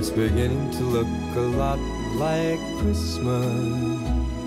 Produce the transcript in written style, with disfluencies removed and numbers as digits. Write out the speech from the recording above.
It's beginning to look a lot like Christmas